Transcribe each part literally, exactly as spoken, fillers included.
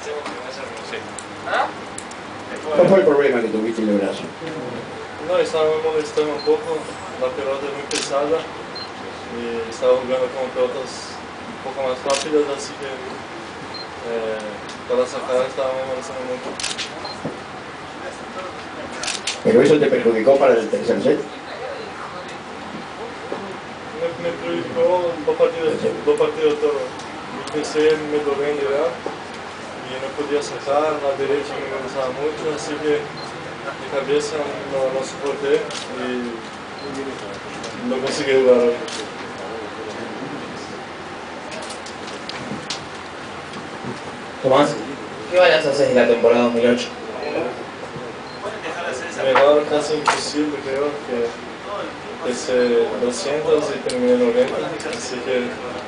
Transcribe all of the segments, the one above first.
¿Cuál fue el problema que tuviste en el brazo? No, estaba me molestando un poco, la pelota es muy pesada y estaba jugando con pelotas un poco más rápidas, así que eh, para sacar estaba me molestando mucho. ¿Pero eso te perjudicó para el tercer set? Me, me perjudicó dos partidos, dos partidos todos. Empecé me dolendo ya y no podía sacar, la derecha me molestaba mucho, así que de cabeza no, no soporté y no conseguí jugar hoy. Tomás, ¿qué balance haces de la temporada dos mil ocho? Mejor, casi imposible, creo que empecé doscientos y terminé noventa, así que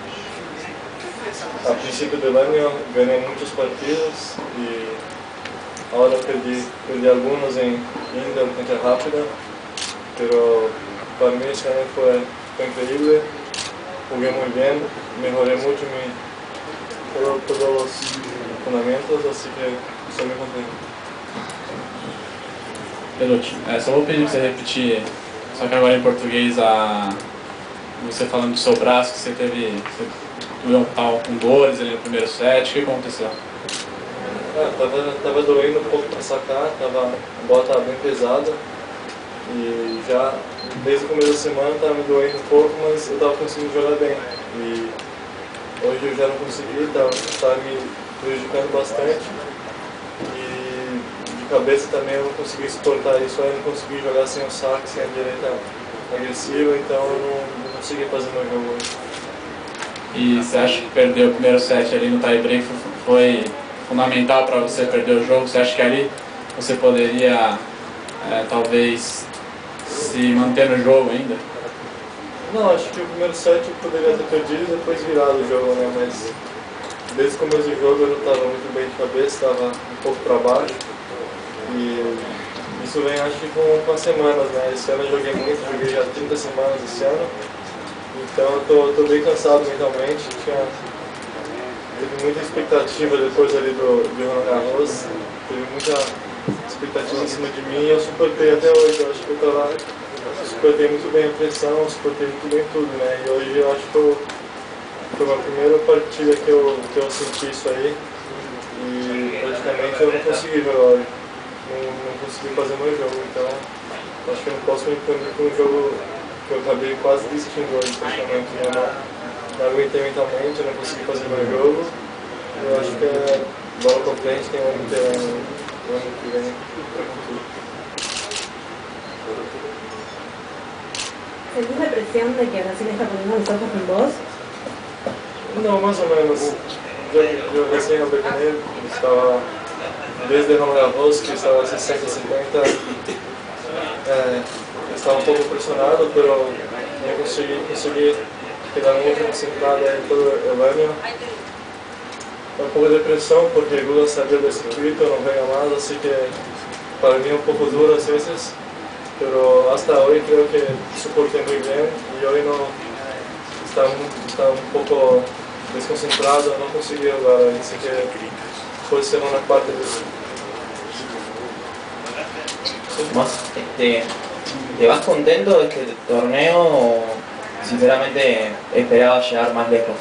a principio del año gané muchos partidos y ahora perdí, perdí algunos en indoor, cancha rápida, pero para mí este año fue, fue increíble, jugué muy bien, mejoré mucho mi, todo, todos los fundamentos, así que estoy muy contento. Pelucci, é, só vou pedir para você repetir, só que agora em português, a, você falando do seu braço, que você teve, você estava com dores ali no primeiro set, o que aconteceu? É, tava, tava doendo um pouco para sacar, tava, a bola estava bem pesada e já desde o começo da semana estava me doendo um pouco, mas eu estava conseguindo jogar bem e hoje eu já não consegui, estava me prejudicando bastante. Cabeça também eu não consegui suportar isso, aí eu não consegui jogar sem o saque, sem a direita agressiva, então eu não, não consegui fazer meu jogo hoje. E você acha que perder o primeiro set ali no tie-break foi fundamental para você perder o jogo? Você acha que ali você poderia, é, talvez, se manter no jogo ainda? Não, acho que o primeiro set eu poderia ter perdido e depois virado o jogo, né? Mas desde o começo do jogo eu não estava muito bem de cabeça, estava um pouco para baixo. E isso vem, acho que com, com as semanas, né? Esse ano eu joguei muito, joguei já trinta semanas esse ano. Então eu tô, tô bem cansado mentalmente. Tinha, teve muita expectativa depois ali do, do Roland Garros. Teve muita expectativa em cima de mim e eu suportei até hoje. Eu acho que eu tô lá, eu suportei muito bem a pressão, suportei muito bem tudo, né? E hoje eu acho que eu, foi a primeira partida que eu, que eu senti isso aí. E praticamente eu não consegui jogar hoje. Não, não consegui fazer meu jogo, então acho que eu não posso me perder com um jogo que eu acabei quase desistindo hoje, praticamente. Eu não, não aguentei mentalmente, eu não consegui fazer meu jogo. Eu acho que é bola pra frente, tem um ano inteiro, um ano que vem pra concluir. ¿Sentís la presión de que Brasil está poniendo los ojos en vos? Não, mais ou menos. Eu, eu recém no Becaneiro, estava desde Roland Garros, que estava a sessenta, cinquenta, eh, estava um pouco pressionado, mas eu consegui, consegui quedar muito concentrado em todo o año. Um pouco de pressão, porque Lula sabia do circuito, não venho mais, assim que para mim é um pouco duro às vezes, mas hasta hoje creio que suportei muito bem e hoje não estava, estava um pouco desconcentrado, não consegui jogar, assim que puede ser una parte de eso. Más, este, ¿te vas contento de este torneo o sinceramente esperabas llegar más lejos?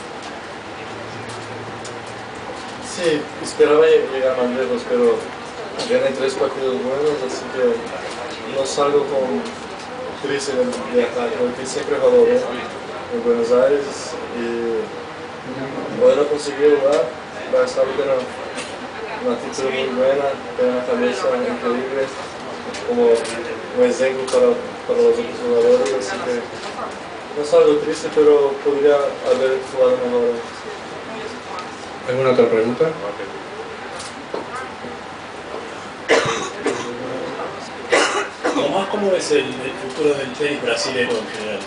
Sí, esperaba llegar más lejos, pero gané tres partidos buenos, así que no salgo con triste de acá, porque siempre jugado bien en Buenos Aires y hoy no conseguí jugar. Estaba teniendo una actitud muy buena, tengo una cabeza increíble, como un ejemplo para, para los otros jugadores, así que no es algo triste, pero podría haber jugado mejor. ¿Alguna otra pregunta? Tomás, ¿cómo ves el, el futuro del tenis brasileño en general?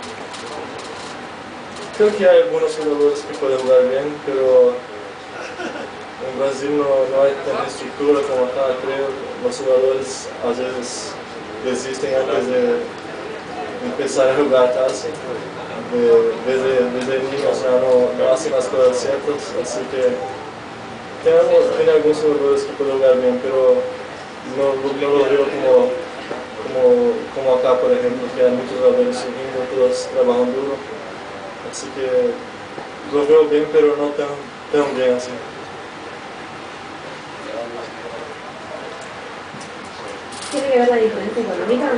Creo que hay algunos jugadores que pueden jugar bien, pero en Brasil no, no hay tanta estructura como acá, creo. Los jugadores a veces desisten antes de, de empezar a jugar casi. De, desde, desde niños ya no, no hacen las cosas ciertas, así que tenemos, tiene algunos jugadores que pueden jugar bien, pero no, no lo veo como, como, como acá, por ejemplo, que hay muchos jugadores subiendo, todos trabajan duro. Así que lo veo bien, pero no tan, tan bien así. ¿Tiene que ver la diferencia económica?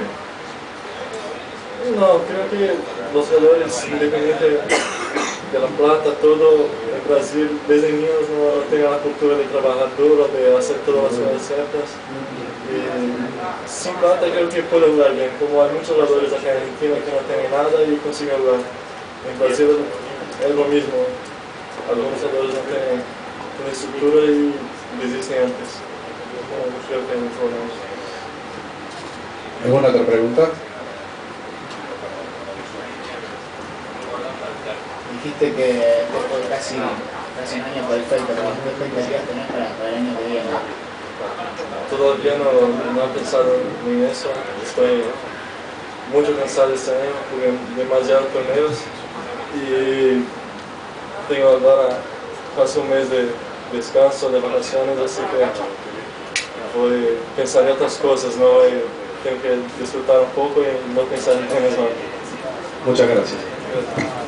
No, creo que los jugadores, independientemente de la plata, todo en Brasil, desde niños no tienen la cultura de trabajar duro, de hacer todas las cosas ciertas. Y sin plata creo que puede jugar bien, como hay muchos jugadores acá en Argentina que no tienen nada y consiguen jugar. En Brasil es lo mismo, algunos jugadores no tienen una estructura y desisten antes. No creo que hay un problema. ¿Alguna otra pregunta? Dijiste que después de casi, casi un año perfecto, pero ¿qué expectativas tenés para, para el año que viene? Todavía no, no he pensado en eso, estoy muy cansado este año, jugué demasiados torneos y tengo ahora casi un mes de descanso, de vacaciones, así que voy a pensar en otras cosas, ¿no? Y tengo que disfrutar un poco y no pensar en tenis. Muchas gracias.